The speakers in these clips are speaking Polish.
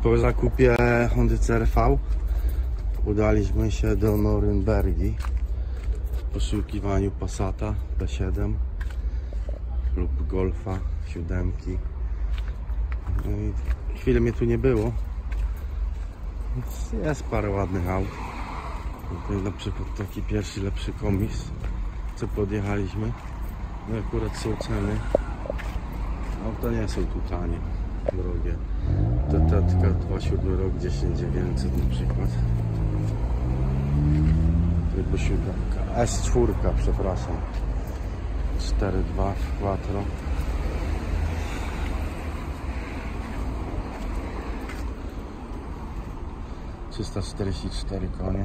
Po zakupie Hondy CR-V udaliśmy się do Norymbergi w poszukiwaniu Passata B7 lub Golfa 7. No i chwilę mnie tu nie było. Jest parę ładnych aut. Tutaj na przykład taki pierwszy lepszy komis, co podjechaliśmy. No akurat są ceny. Auta nie są tu tanie, drogie. Tetetka 2.7 rok 10900 na przykład. Tylko siódemka. S4, przepraszam. 4.2 Quattro. ...344 konie,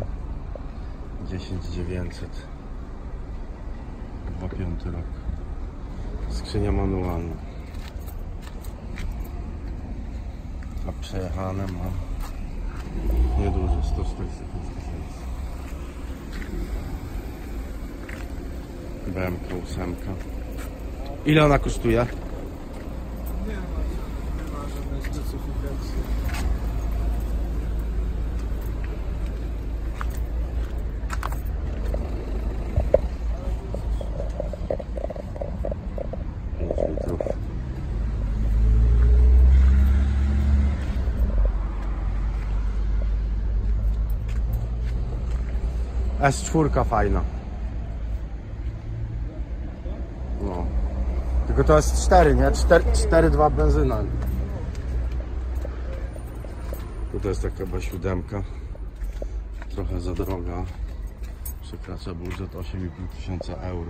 10900, 2.5 rok, skrzynia manualna, a przejechane mam nieduże, 145 tysięcy. BMW 8. Ile ona kosztuje? Nie ma żadnej specyfikacji. S4 fajna. No. Tylko to jest 4, nie? 4.2 benzyna. Tutaj jest taka B7. Trochę za droga. Przekracza budżet 8,5 tysiąca euro.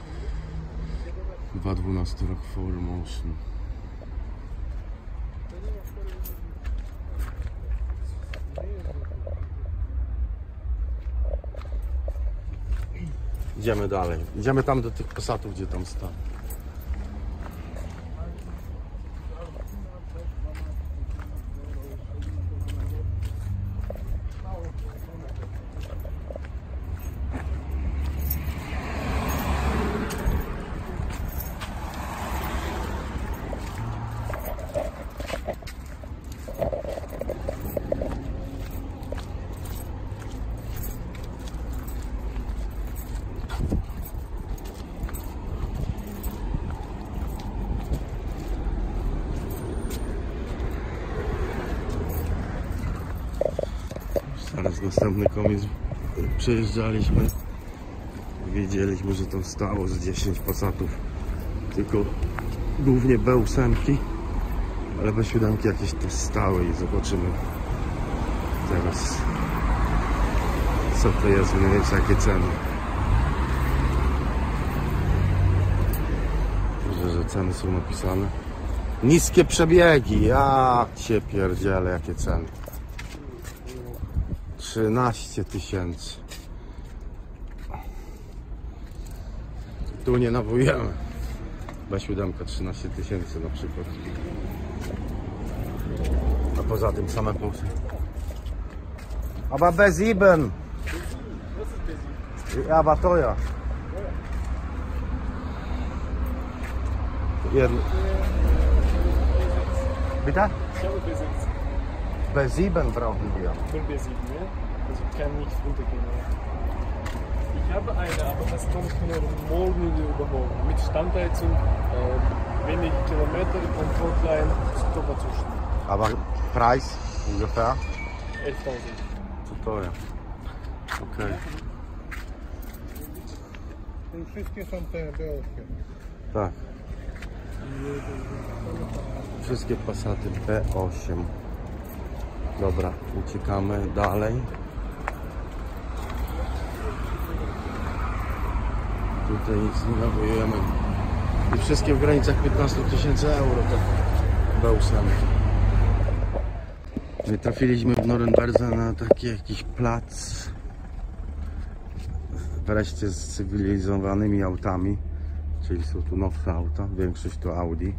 2.12 rok 4Motion. Idziemy dalej. Idziemy tam do tych Passatów, gdzie tam stał. Teraz następny komis. Przejeżdżaliśmy, wiedzieliśmy, że tam stało z 10 Passatów, tylko głównie B8, ale B7 jakieś też stały i zobaczymy teraz, co to jest, mniej więcej jakie ceny. Myślę, że ceny są napisane. Niskie przebiegi, ja cię pierdzielę, jakie ceny. 13 tysięcy. Tu nie nawojemy. B7 13 tysięcy na przykład. A poza tym same plusy. Aber B7. Aber teuer. Bitte? B7 brauchen wir. Von B7, ne? Also kann nichts runtergehen. Ich habe eine, aber das kommt nur morgen oder übermorgen. Mit Standheizung, wenig Kilometer, Komfortlein, super Zustand. Aber Preis ungefähr? 11.000. Zu teuer. Okay. I wszystkie są te B8. Tak. Wszystkie Passaty B8. Dobra, uciekamy dalej. Tutaj nic nie nawojujemy. I wszystkie w granicach 15 tysięcy euro to B8. I trafiliśmy w Norymberdze na taki jakiś plac wreszcie z cywilizowanymi autami, czyli są tu nowsze auta, większość to Audi.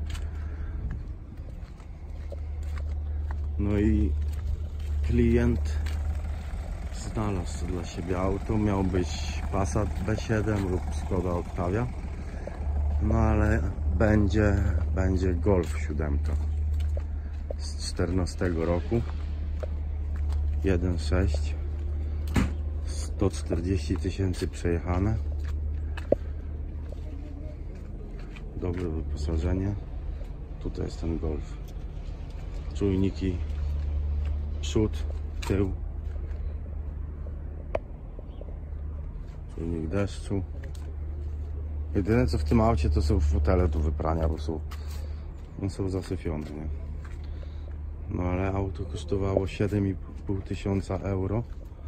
No i klient znalazł dla siebie auto, miał być Passat B7 lub Skoda Octavia, no ale będzie Golf 7 z 2014 roku. 1.6, 140 000 przejechane. Dobre wyposażenie. Tutaj jest ten Golf. Czujniki przód, tył. Czujnik deszczu. Jedyne co w tym aucie to są fotele do wyprania, bo są zasyfione, nie? No ale auto kosztowało 7,5 tysiąca euro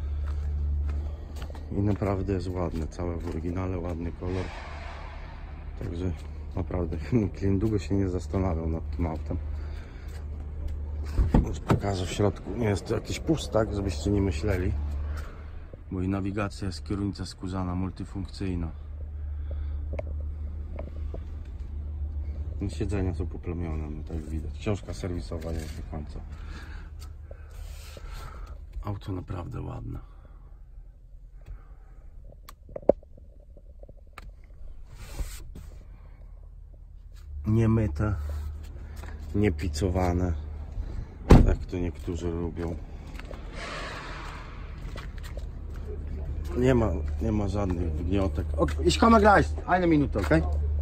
i naprawdę jest ładne, całe w oryginale, ładny kolor. Także naprawdę klient długo się nie zastanawiał nad tym autem. Już pokażę w środku, nie jest to jakiś pustak, żebyście nie myśleli, bo i nawigacja jest kierownica skórzana, multifunkcyjna. Siedzenia są poplamione, no tak widać. Książka serwisowa jest do końca. Auto naprawdę ładne. Nie myte, nie picowane, tak to niektórzy lubią. Nie ma żadnych wgniotek. Ich komme gleich, eine Minute, ok?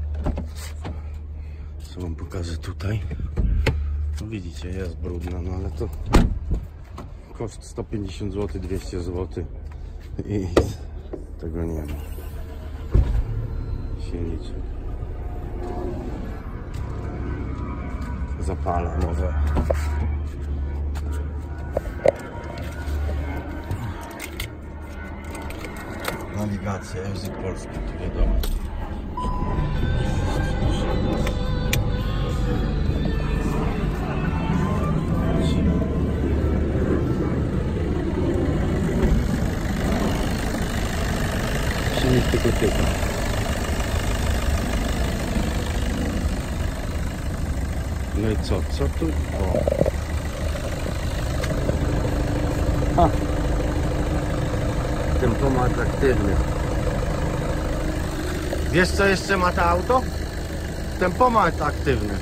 Co wam pokażę tutaj. No widzicie, jest brudna, no ale to koszt 150 zł, 200 zł i tego nie ma. Silniczek. Zapala nowe. Nawigacja, język polski, tu wiadomo. Silnik tylko tyka. No i co? Co tu? O. Ha. Tempomat aktywny. Wiesz co jeszcze ma to auto? Tempomat aktywny.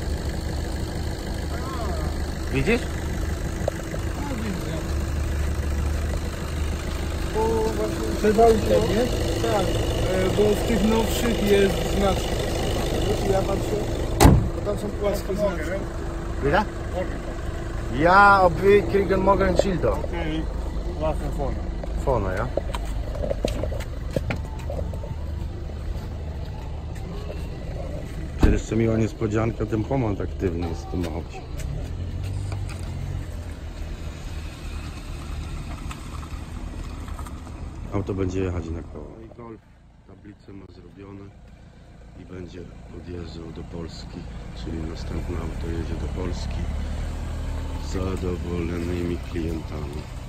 Widzisz? Bo właśnie trzeba nie? Tak, bo w tych nowszych jest znacznik. Ja patrzę, bo tam są płaskie znaki. Wieder? Ja, ob wir kriegen morgen Schilder. Okay, laat naar vorne. Vorne, ja? Jeszcze miła niespodzianka, tempomat aktywny jest w tym aucie. Auto będzie jechać na koło. No i Golf, tablicę ma zrobione i będzie odjeżdżał do Polski, czyli następne auto jedzie do Polski z zadowolonymi klientami.